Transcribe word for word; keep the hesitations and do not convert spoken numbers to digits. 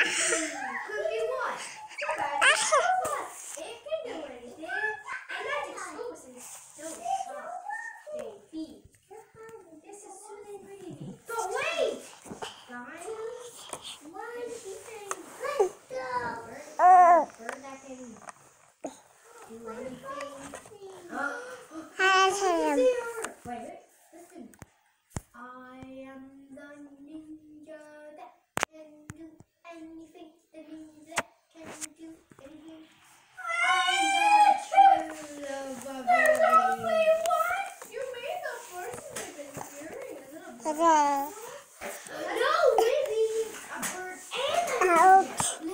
Could be what? Magic school bus. It can do anything. A magic school bus is so soft. Baby. This is soothing baby. But wait! Guys, one thing. Let's go. Bird, bird that can do anything. Oh, wait, wait. Listen. I am the ninja that can do anything. The ninja that can do anything. I'm the true love of There's only one. You made the first one I've been hearing. Is it a bird? No, maybe a bird and a ninja.